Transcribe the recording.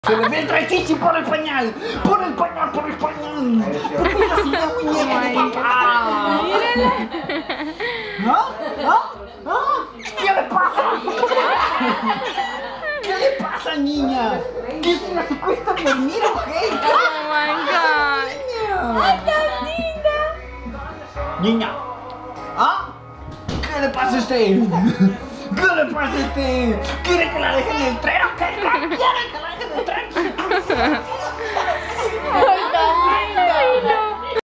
Se le entra el chichi por el pañal. Por el pañal, por el pañal. Porque es así la muñeca de papá. Mírala. ¿Qué le pasa? ¿Qué le pasa, niña? ¿Qué se la secuestra a dormir o qué? Oh my god. ¡Ay, tan linda! Niña. ¿Qué le pasa a usted? ¿Qué le pasa a usted? ¿Quiere que la deje en el tren o qué? ¿Quiere que la deje en el tren?